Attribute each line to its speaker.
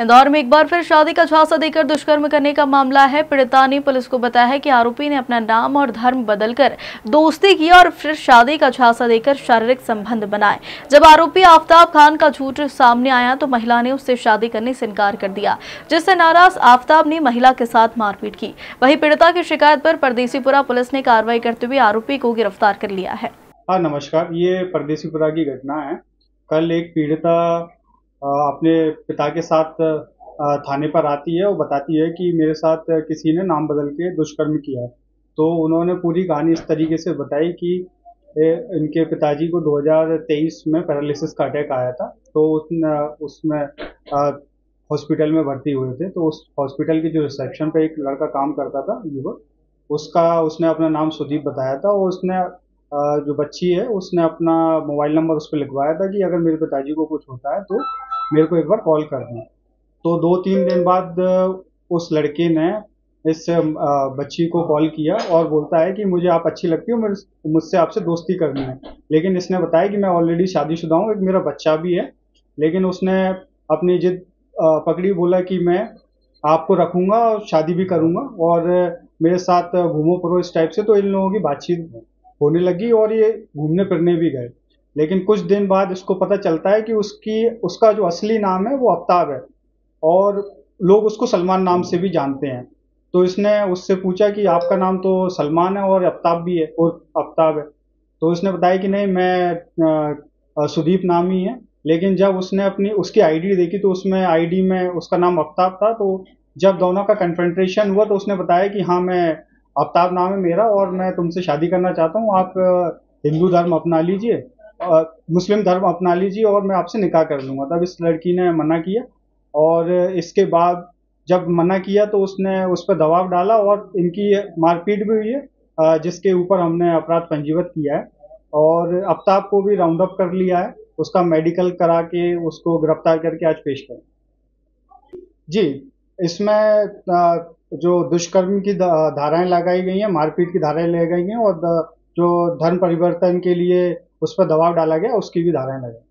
Speaker 1: इंदौर में एक बार फिर शादी का झांसा देकर दुष्कर्म करने का मामला है। पीड़िता ने पुलिस को बताया है कि आरोपी ने अपना नाम और धर्म बदलकर दोस्ती की और फिर शादी का झांसा देकर शारीरिक संबंध बनाए। जब आरोपी आफ्ताब खान का झूठ सामने आया तो महिला ने उससे शादी करने से इनकार कर दिया, जिससे नाराज आफ्ताब ने महिला के साथ मारपीट की। वहीं पीड़िता की शिकायत पर परदेसीपुरा पुलिस ने कार्रवाई करते हुए आरोपी को गिरफ्तार कर लिया है।
Speaker 2: नमस्कार, ये परदेसीपुरा की घटना है। कल एक पीड़िता अपने पिता के साथ थाने पर आती है और बताती है कि मेरे साथ किसी ने नाम बदल के दुष्कर्म किया है। तो उन्होंने पूरी कहानी इस तरीके से बताई कि इनके पिताजी को 2023 में पैरालिसिस का अटैक आया था। तो उसमें हॉस्पिटल में भर्ती हुए थे। तो उस हॉस्पिटल के जो रिसेप्शन पे एक लड़का काम करता था, युवक, उसने अपना नाम सुदीप बताया था और उसने जो बच्ची है उसने अपना मोबाइल नंबर उस पर लिखवाया था कि अगर मेरे पिताजी को कुछ होता है तो मेरे को एक बार कॉल करना। तो 2-3 दिन बाद उस लड़के ने इस बच्ची को कॉल किया और बोलता है कि मुझे आप अच्छी लगती हो, मुझसे आपसे दोस्ती करनी है। लेकिन इसने बताया कि मैं ऑलरेडी शादीशुदा हूँ, एक मेरा बच्चा भी है। लेकिन उसने अपनी जिद पकड़ी, बोला कि मैं आपको रखूंगा और शादी भी करूंगा और मेरे साथ घूमो फिरो इस टाइप से। तो इन लोगों की बातचीत होने लगी और ये घूमने फिरने भी गए। लेकिन कुछ दिन बाद इसको पता चलता है कि उसका जो असली नाम है वो आफ्ताब है और लोग उसको सलमान नाम से भी जानते हैं। तो इसने उससे पूछा कि आपका नाम तो सलमान है और आफ्ताब भी है और आफ्ताब है। तो उसने बताया कि नहीं, मैं सुदीप नाम ही है। लेकिन जब उसने उसकी आईडी देखी तो उसमें आईडी में उसका नाम आफ्ताब था। तो जब दोनों का कन्फ्रंटेशन हुआ तो उसने बताया कि हाँ, मैं आफ्ताब नाम है मेरा और मैं तुमसे शादी करना चाहता हूँ। आप हिंदू धर्म अपना लीजिए, मुस्लिम धर्म अपना लीजिए और मैं आपसे निकाह कर लूँगा। तब इस लड़की ने मना किया और इसके बाद जब मना किया तो उसने उस पर दबाव डाला और इनकी मारपीट भी हुई है, जिसके ऊपर हमने अपराध पंजीबद्ध किया है और आफ्ताब को भी राउंड अप कर लिया है। उसका मेडिकल करा के उसको गिरफ्तार करके आज पेश करें। जी, इसमें जो दुष्कर्म की धाराएं लगाई गई हैं, मारपीट की धाराएं लगाई गई हैं और जो धर्म परिवर्तन के लिए उस पर दबाव डाला गया उसकी भी धाराएं लगाई।